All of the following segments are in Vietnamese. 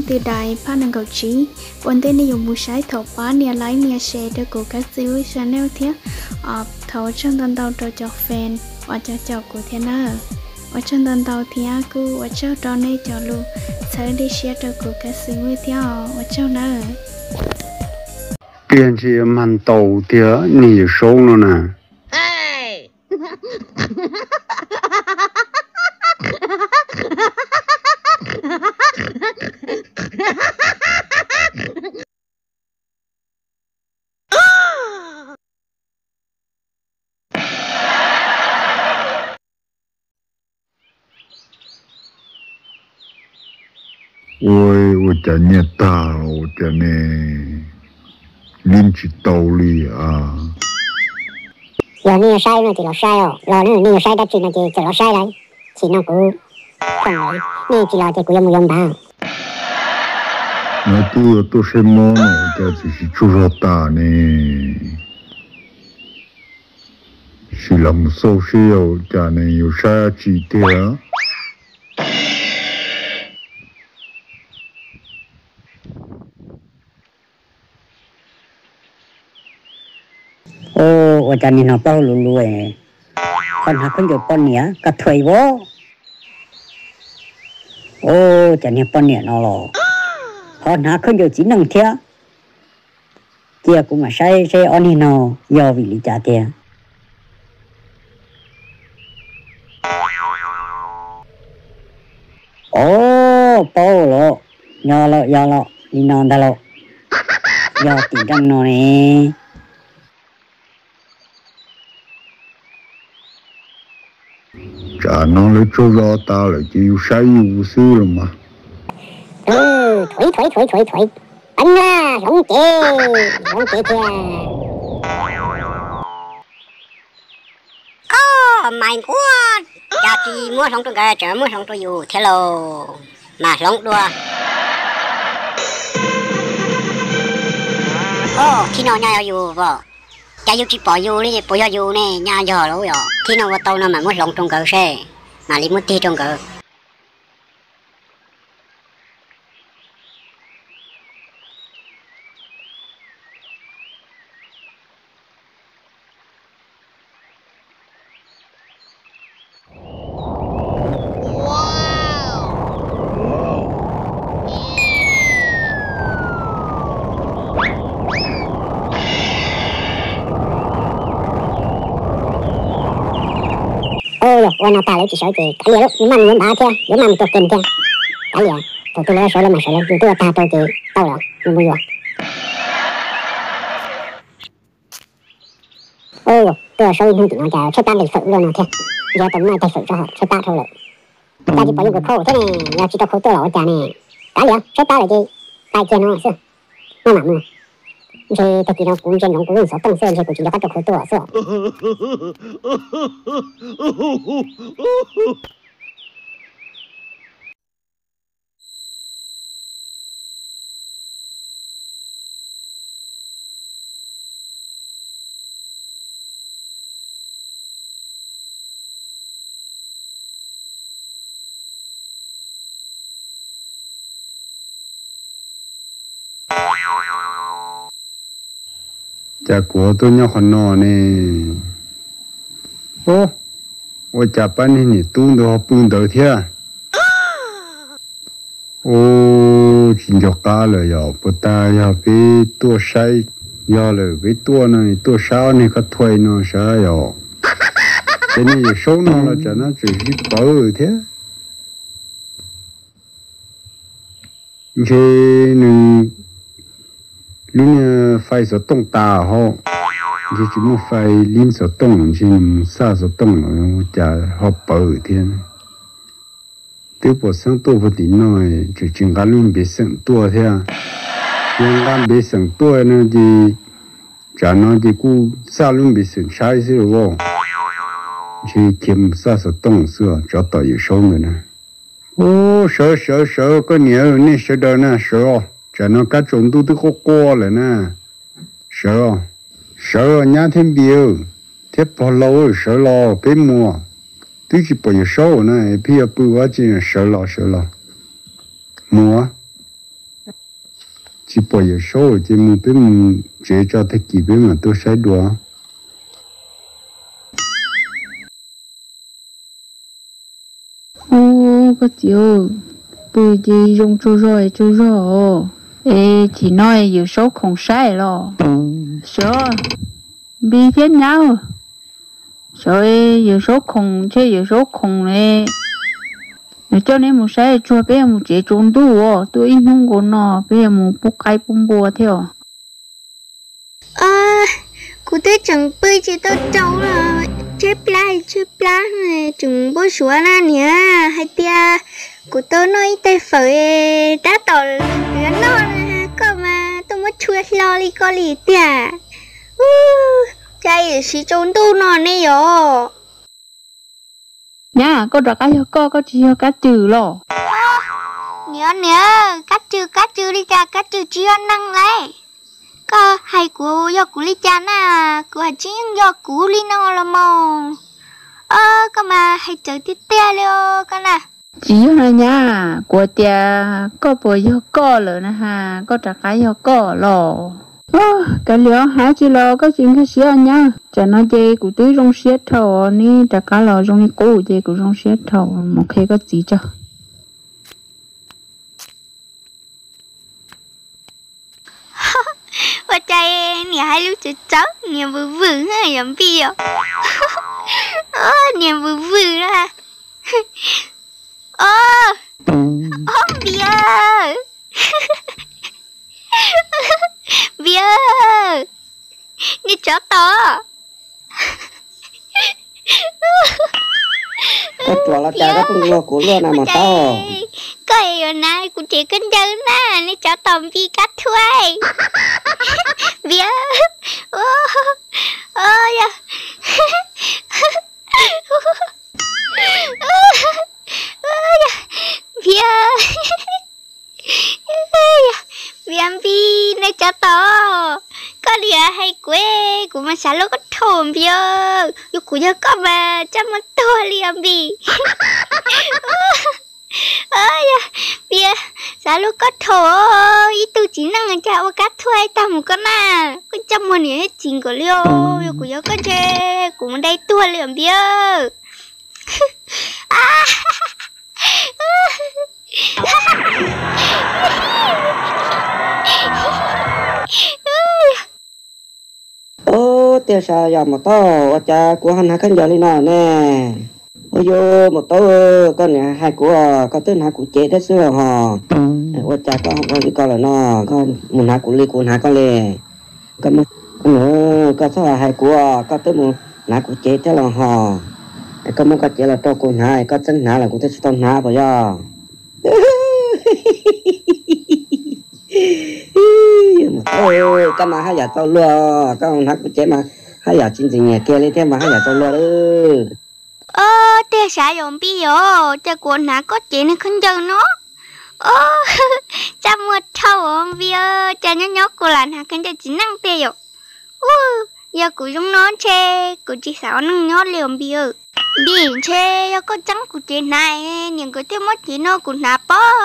từ đại phát năng cầu trí bọn tên này dùng một sái thổ bá nia lái nia xe để của các siêu channel thiết thấu trong tận tàu cho fan và cho của thế nào ở trong tận tàu thì aku ở trong đó này cho luôn sẽ đi share cho của các siêu theo ở trong đó tiền chỉ mang tàu thì nỉ số nữa nè ôi ôi chả nhẹ ta ôi chả nè linh chỉ tàu li à giờ này sai nó chỉ là sai rồi rồi nó sai đã chỉ là chỉ là sai đấy chỉ nó cũng không đấy này chỉ là chỉ cũng dùng ba nó tôi xem món nó chả chỉ chú ra ta nè chỉ làm sâu siêu chả nè yêu sai chỉ thế ô cho nên nó bao lù lù ấy con học con được con nhỉ cả thời vô ô cho nên con nhỉ nó lò con học con được chỉ năng thế kia cũng mà sai anh đi nó do vì lý trả tiền ô bao lò do lọ đi non ta lọ do tiền trăng nó nè chả nó lấy cho ra ta lại chỉ yêu sai yêu xưa rồi mà thổi bánh ra lỏng chê kìa mày quá cha chị mua xong trong cái chợ mua xong trong dù thế lô mà lỏng đua khi nào nhà dù vợ cha dù chỉ bỏ dù đi bỏ dù nè nhà giờ lỗ rồi khi nào tao nó mà mua lỏng trong cái xe mà đi mua ti trong cái ôi nó ta lấy chỉ sợ chị cái gì lúc mình muốn bà theo để mà tôi tìm theo cái gì tôi lấy sợ lên mà sợ lên tôi ta tôi chị tao rồi nhưng bây giờ ôi tôi sợ không chỉ nó chả chết ta để sợ luôn nè giờ tụi nó tay sợ cho họ chết ta thôi rồi ta chỉ bảo dùng cái khâu thế này giờ chỉ tao khâu tôi rồi chả nè cái gì chết ta là gì tay chân nó sao nó nằm rồi thì tôi chỉ nó cũng trên nó cũng sợ tông sơn thì cũng chỉ là bắt được khâu tôi sao chả của tôi nhau còn nọ nè ô ôi chả bán đi nè tung đồ bún đầu thế ô chỉ cho cá rồi giờ bữa ta giờ cái tua say giờ là cái tua này tua sao này có thuê nó sao giờ cái này giờ số nó là chả nó chỉ bảo rồi thế cái này linh phải số đông ta ho chỉ muốn phải linh số đông chỉ sao số đông rồi chả học bảo thiên tiêu bộ sang tua một tí nói chỉ chừng cả luôn bị sang tua thế à nhưng cả bị sang tua nó thì chả nó thì cũng sao luôn bị sang sai xí rồi chỉ kiếm sao số đông xưa cho tao yêu số nữa nè ô sợ có nhiều nè sợ đâu nè sợ chả nó cá trộn tôi có qua rồi nè sợ nhá thêm biểu thế bao lâu sợ lo bên mùa tôi chỉ bảo số này bây giờ bữa quá chỉ sợ lo mùa chỉ bỏ giờ số chỉ muốn biết mình chế cho thế kỷ biết mà tôi sai đùa ô có chịu bữa gì dùng chú rồi ê chỉ nói giờ số không sai lo số bị thế nào rồi giờ số không chơi giờ số không này cho nên một sai cho bé một chế trốn đủ tôi in không có nó bé một bốc cái bông bùa theo cụ tới chẳng bơi chỉ tao trâu là chơi plá này chừng bơi xuống là nè hay tia cụ tôi nói tay phơi đã tỏ nó có mà tôi mới chui lo đi có lì tia chạy chỉ trốn đủ nó này yo nha có đặt cái có chỉ cá trừ lo nhớ cá trừ đi cha cá trừ chưa năng lấy có hay của do của lý cha na của hạt chính do của lý nó là mò có mà hay chờ tiếp theo luôn con à chỉ là nha của tia có bồi do có rồi nè ha có đặt cái do có lo cái liệu hả chỉ lo có chuyện cái xía nha cho nó chơi của tứ trong xía thầu ní đặt cái lo trong ní cố chơi của trong xía thầu một khi có gì cho và chạy nè hai lúc chết cháu nè vừa ha yếm bia nè vừa ra bia bia đi chó to cái chùa là cha cái con của luôn nào mà to cái ở này cũng chỉ cần chân na đi chó tòm vi cắt thuê bia ya bia bia vi này chó to có lìa hay quê của mà xả lô có thồm bia yêu của nhớ có mà chăm mà to lìa bì bia xả lô có thổ ý tôi chỉ năng người cha ô cát thuê ta một con à con chăm mà nè chính của liêu yêu của nhớ có chê của mình đây tua lìa bia tiêu sao giờ một to cha của hắn hai khán giả lên nào nè ôi yo một to con này hai của con tên hai của chế thế xưa hò ôi cha con không đi con là nó con một hai của ly của hai con lề con một nữa con sao là hai của con tên một hai của chế thế là hò con một con chế là to của hai con chân hai là của thế to hai bây giờ ôi cái mà hai giờ tao lừa cái ông hát chế mà hai giờ chính chính nhà kia lên thêm mà hai giờ tao lừa thế sao dùng bây giờ cho quần áo có chế nên không chờ nó cha một thâu ông bây giờ cha nhớ của làn hàng cái chỉ năng tê rồi giờ của chúng nó chê của chị sáu năng nhớ liền bây giờ biển chê có trắng của chị này những cái tiếng mất chỉ nó của nạp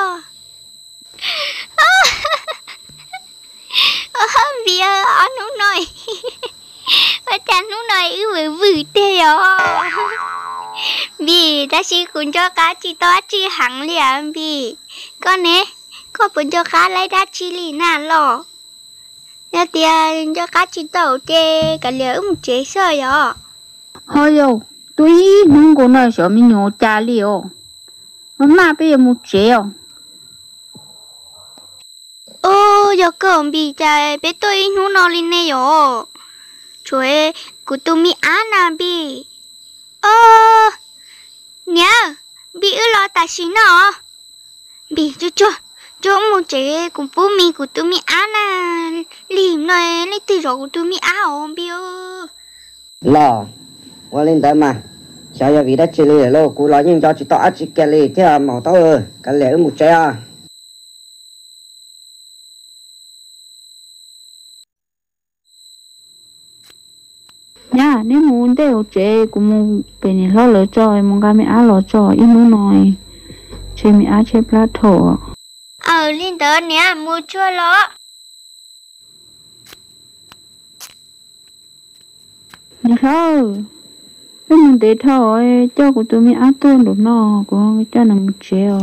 bây giờ nó nói và cha nó nói vừa tê rồi vì ta chỉ cũng cho cá chỉ to chỉ hẳn liền vì con nè có muốn cho cá lấy đá chỉ lì nà lò nhà tiền cho cá chỉ tàu chê cả lửa một chế sợi rồi thôi yo tôi không có nói sợ mình nhổ cha liều nó mà bây giờ một chế giờ còn bị chạy bé tôi nó nói lên này rồi trời của tôi mi ăn à bị nhá bị lo ta xin nó bị cho một chế của bố mi của tôi mi ăn à liềm này lấy từ rồi của tôi mi ăn không biết lo qua lên tới mà sao giờ vì đã chơi lì rồi cú lo nhưng cho chỉ tao chỉ cái lì thế mà tao cái lẻ một chế à nha nếu muốn để chế cũng muốn bên này lo cho muốn cái mẹ lo cho ít muốn nói chế mẹ chế plato lên tới nè mua chua lo nhà thôi cái mình để thôi cho của tụi mình ăn tuôn đủ no của cho nó một triệu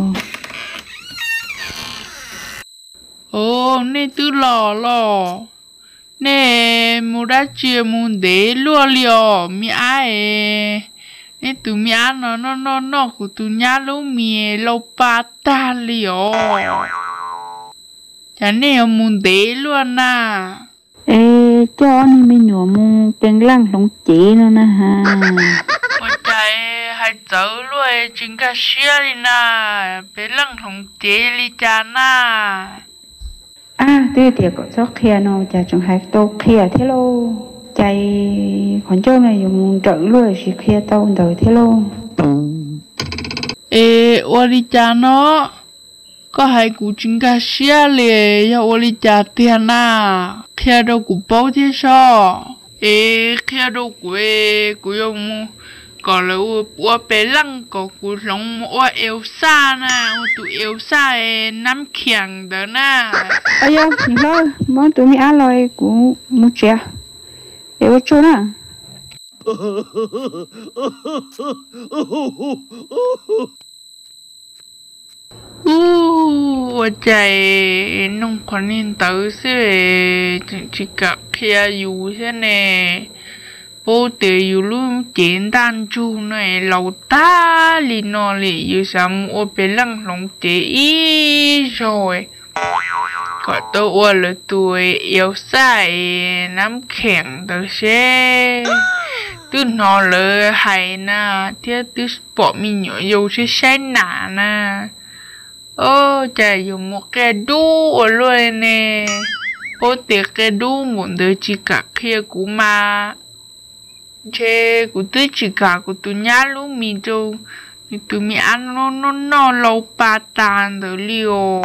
nè tứ lò nè mua đã chia mua để lúa liò mi ai nè tụi mi ăn nó của tụi nhá lú mi lâu ba ta liò chả nè mua để luôn à ê cho anh mình nhỏ mua cái lăng sống chỉ nữa nè ha ôi trời hay dở luôn chính cả xia đi nè bé lăng sống chỉ đi cha na thế thì có cho kia nó chả chẳng hay tô kia thế lô chạy còn cho này dùng trận luôn chỉ kia tao đời thế lô ôi đi cha nó có hai cụ chính cả xia lệ ya ôi đi cha tiền à kia đâu cụ bao thế sao kia đâu cụ dùng còn là ua bé lăng có cụ lòng ua Elsa nè tụi Elsa nắm khiang đó nè ơi ya lo món tụi mình ăn rồi cũng một triệu eo cho nè trời nông còn nên tới xí chỉ cả kia dù thế này bố tự dù luôn简单住này lâu ta lì nó lì dù sao ô bé lăng lòng tế ý rồi có tôi ô là tuổi yêu sai nắm khen tới xe tôi nó là hay nè thế tôi bỏ mình nhỏ dù sẽ sai nà nè ô trời dù một cái đu ở luôn nè bố tự cái đu muốn được chỉ cả kia của mà chế của tôi chỉ cả của tôi nhá luôn mình cho tụi mình ăn nó lâu ba tàn được liều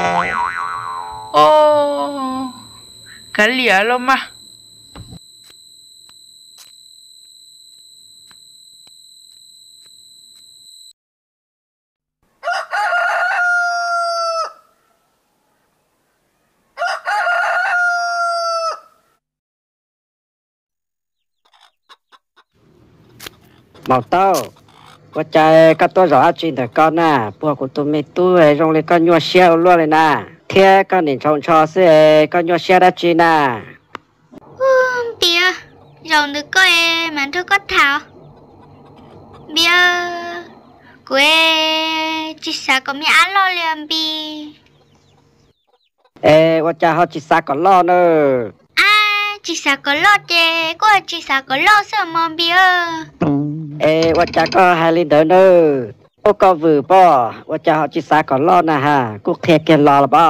ô cái lìa luôn mà màu tao có chạy các tôi rõ chuyện để con nè bùa của tụi mình tôi rong lên con nhua xe luôn này nè thế con nhìn trông cho xe con nhua xe đã chuyện nè bia rong được coi mà thôi có thảo bia quê chỉ sợ có mi ăn lo liền bi ê có chạy họ chỉ xa còn lo nữa chỉ sợ có lo chê có chỉ sợ có lo sợ mong bia êว่าจะก็ให้ลินเดอร์เนอร์โอ้ก็วือป่อว่าจะเขาจิสาก่อนรอนะฮะกูเคลียร์เกณฑ์รอแล้วป่อ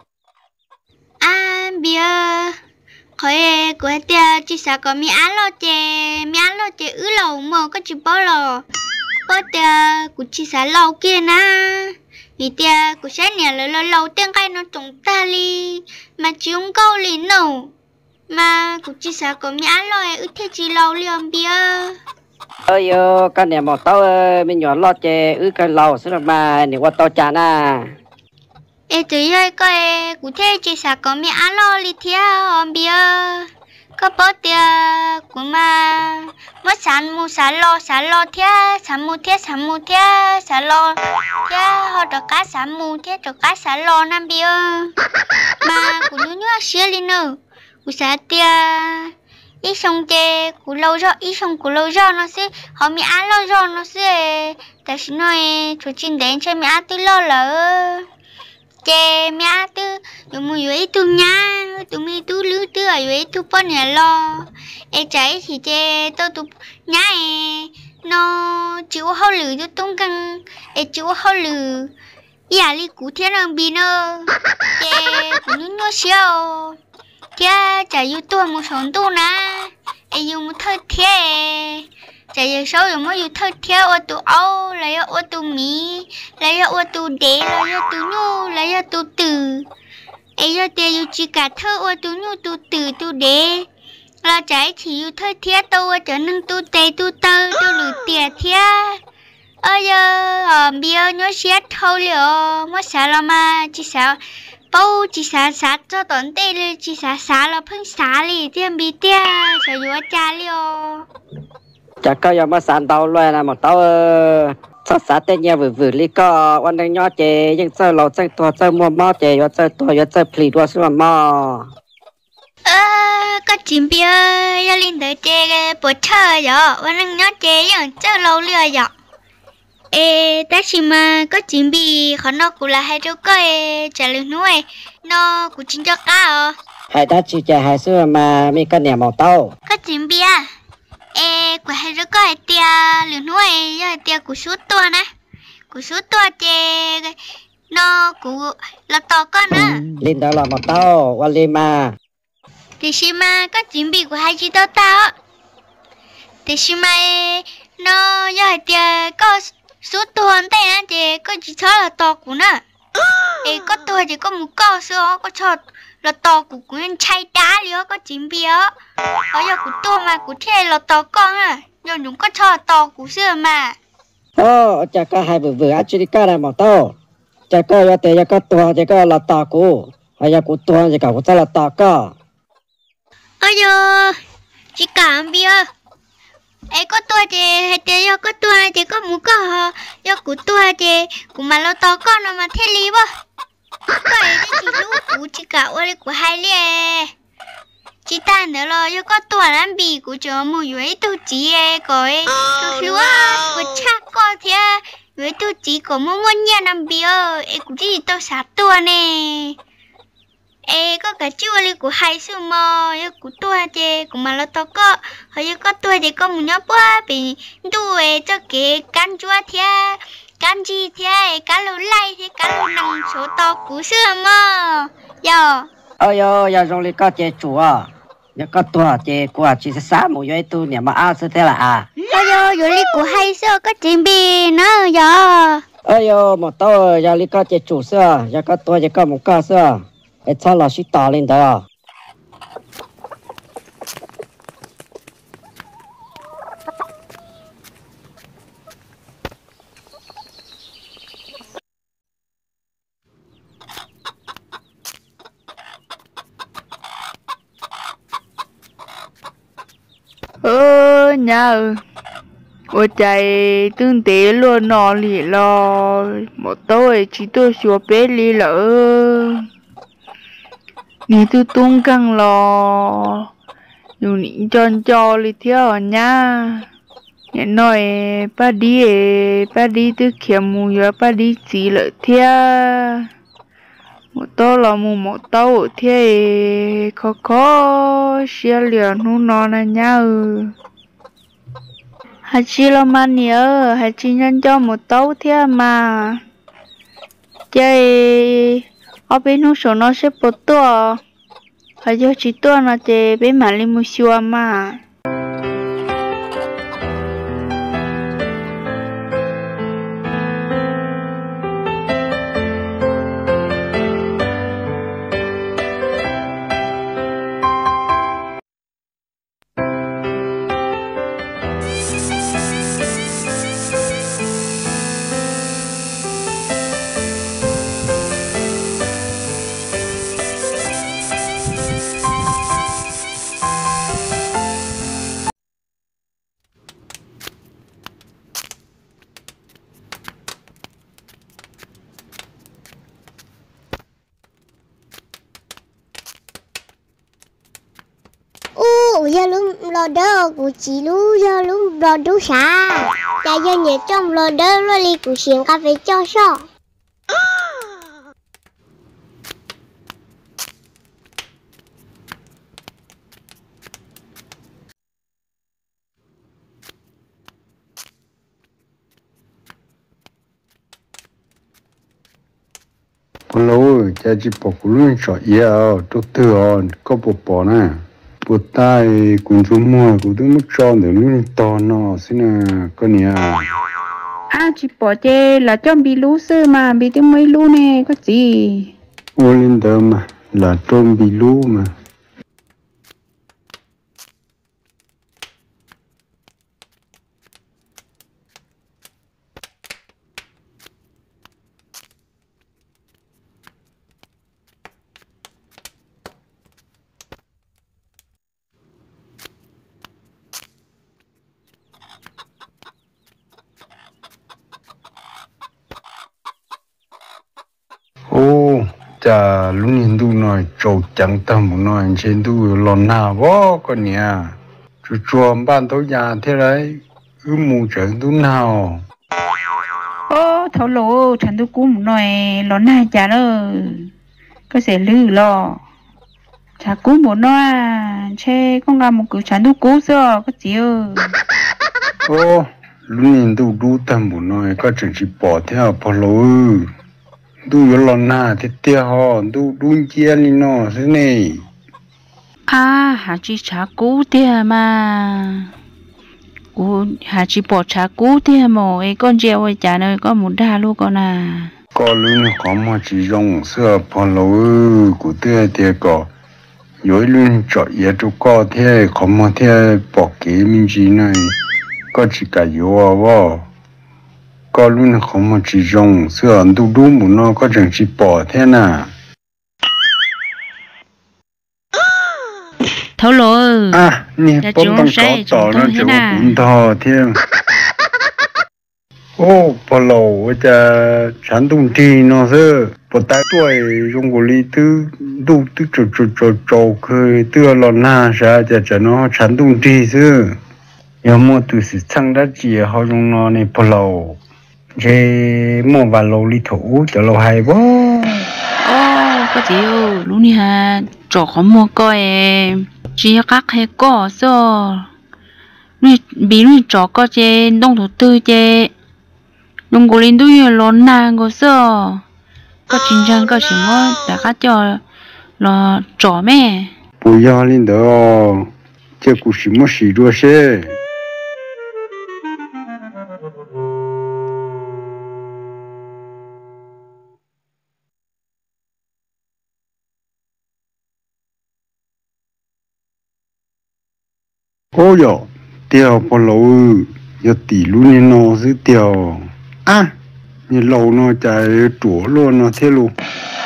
เบียขอยกูเตียจิสาก็มีอันโลเจอื้อเหล่าหมอก็จิบ่หรอบ่เตียกูจิสาเหล่าเกียนะนี่เตียกูใช้เนี่ยเหล่าเตียงไก่nó trồng ta li mà chúng câu li no màกูจิสาก็มีอันโลอื้อเทจิเหล่าเลียมเบีย ơi con này một tao mình nhỏ lo chè cái lầu xí mà nếu qua tao chả na tụi ơi coi cụ thể chỉ sao có mi ăn lo li thia om bia có bao tiền của mà mất sản lo thia sản mu thia họ được cá sản mu thia được cá sản lo nam bia mà cụ nhớ xíu li nữa cụ sản tiền ít xong chè cụ lâu rồi nó sẽ họ mi ăn lâu rồi nó sẽ tại sao nói chú chín đến chơi mi ăn từ lâu lỡ chè mi ăn từ dùng mùi ấy tu nhá tu mi tu lư tu ở ấy tu bao nhiêu lo trái thì chè tu nhá nó chịu hao lử tu tung căng chịu hao lử ya li cụ thiên ang bi nó chè cụ nhớ xíu thế chả yêu tôi một số tu na yêu một thời thế chả yêu số yêu một yêu thời thế ở tu âu lại ở tu mỹ lại ở tu đế lại ở tu nhu lại ở tu tử yêu tiền yêu chỉ cả thơ ở tu nhu tu tử tu đế là trái chỉ yêu thời thế tu ở chỗ năng tu tề tu tơ tu lử tiền thế bây giờ nhớ xét thâu liệu mất sao mà chỉ sao bao chỉ xả cho tận tê đi chỉ xả là phun xả đi tiêm bị tia sợ vừa cha liô chắc có giờ mà sàn tàu loài là một tàu sao xã tết nhà vừa lý cóวันนึงnhỏ chế nhưng sao lâu chơi tua chơi mua mò chế yo chơi tua yo chơi pli tua xưa mò có chim bia ya linh tới chè bữa chơi rồiวันนึงnhỏ chè nhưng chơi lâu lừa rồi ê ta chỉ mà có chim bì khó nó cũng là hai đứa có trả lời nuôi nó cũng chính cho cá hai ta chỉ chơi hai xưa mà mi cái nhà màu tàu có chim bia ê của hai đứa có tia lừa nuôi ya tia của số tua nè của số tua chè nó cũng là to con nữa linh đó là màu tàu qua linh mà thì xí mà có chim bì của hai chị tao tao thì xí mà nó ya tia có số tuần đây nè chị có chỉ cho là to của nó ê có tôi chỉ có một câu số có cho là to của nguyên chay đá liễu có chín bia ở giờ của tôi mà của thế là to con à giờ chúng có cho là to của xưa mà chắc có hai vừa ăn chỉ cái này màu tàu chắc có yo tiền yo có tua chắc có là tàu của hay yo của tua chắc có cho là tàu có ở giờ chỉ cảm bia ấy có tua thì hay có tua thì có một cái do của tua thì của mà lo to con mà thế lý quá cái chỉ lúc của chỉ cả ở đây của hai lẽ chỉ ta nữa lo do có tua làm bì của chỗ mua dưới tu chỉ coi tu thiếu của cha con thì dưới tu chỉ của mua mua nhà làm bì ấy cũng chỉ tao sát tua nè ê có cả chú ali của hai sư mò yêu của tôi chứ của mà là to có hay có tôi thì có một nhóm bố bị đuổi cho cái can chúa thia can chi thia cá lô lai thì cá lô nòng số to của sư mò giờ giờ rồi có chế chủ à giờ có tua chế của chỉ xã một cái tu nhà mà ăn sẽ thế là à rồi li của hai sư có chuyện gì nữa giờ một tao giờ li có chế chủ xưa giờ có tua giờ có một cái xưa ai cha là sĩ tao lên đó nhờ ôi chạy tương tế luôn nó lì lo một tôi chỉ tôi xua bé lì lỡ nì tôi tung căng lo dù nị cho lì theo nha nhẹ nói ba đi tôi kiếm mù yo ba đi chỉ lỡ theo một tô là một tàu thế khó xia liền hú nó nè nha hay chỉ là mà nhớ hay chỉ nhân cho một tàu thế mà chơi ở bên hú số nó sẽ bớt to hay cho chỉ to nó chơi bên mà đi mua xua mà giờ lúc lò đơ của chị lúc giờ lúc lò đu xả giờ giờ nhớ trong lò đơ lo đi của xiên cà phê cho sao lâu cha chỉ bỏ luôn sợ yêu tôi tự có bỏ nè bộ tai cũng chú mua cũng tôi mất cho để luôn to nó xin là con nhà chỉ bỏ chê là cho bị lú sư mà bị tiếng mấy lú nè có gì ô lên đó mà là trôm bị lú mà chả lúc nhìn tu nói trâu chẳng tâm một nói trên tu lon nào bó con nhà chú chuồng ban tối nhà thế đấy cứ mù chẳng tu nào ô thấu lỗ chẳng tôi cú một nói ló na chả đó có sẽ lư lo chả cú một nói che con gà một cứ chẳng tôi cú sao có chịu ô lúc nhìn tu đu tâm một nói có chẳng chỉ bỏ theo bỏ lỗ tu yo lon na thế tia ho tu đun chia li nó thế này à hà chỉ chả cú tia mà cú hà chỉ bỏ chả cú tia mà ấy con treo ấy chả nơi có một đa luôn con à có lúc có mà chỉ dùng sữa bỏ lỗ của tia tia có rồi luôn chọn ye chú có thế có mà thế bỏ cái mình chỉ này có chỉ cả yo à có luôn không mà chỉ dùng sữa tu đu một nó có chẳng chỉ bỏ thế nào thấu lỗ à nè bông bông có tỏ nó chỉ có bún thò thêm ô bỏ lẩu cha chán tung chi nó sơ bỏ tay tuổi dùng của ly tư đu tư trâu khơi tư lon na sa cha nó chán tung chi sơ giờ mua từ sự sang đất gì họ dùng nó này bỏ lẩu chế mua vào lẩu ly thủ cho lẩu hay quá ô có chịu lúc này ha chỗ không mua coi chỉ các hay có sao nuôi bị nuôi chó có chế đông thủ tư chế đông cổ linh đuôi lớn nàng có sao có chính trang có chỉ mua đã cắt cho là chó mẹ bùi ya lên đó chế cũng chỉ mua xì đua xe ô yo tiêu bỏ lẩu yo tỷ luôn nên nó giữ tiêu à như lẩu nó chạy chỗ luôn nó thế luôn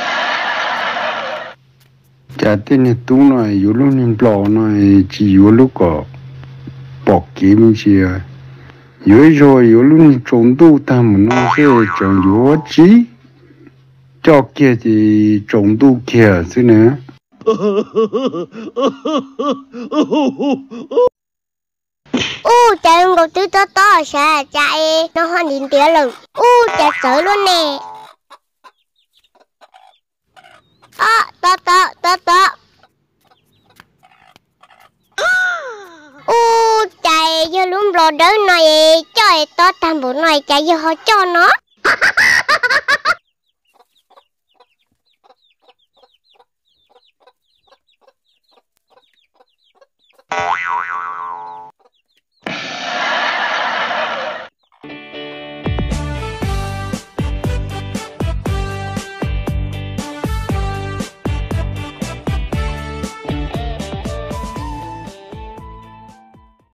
chạy tên này tú này yo luôn nên bỏ này chỉ yo lúc có bỏ kiếm gì à yo rồi yo luôn trốn tu tham nó sẽ chẳng yo chí cho kia thì trốn tu kia thế nữa Chạy một thứ to sẽ chạy nó hơn đến tiếng lần chạy sợ luôn nè to chạy vô luôn lò đỡ này trời to thành bộ này chạy vô họ cho nó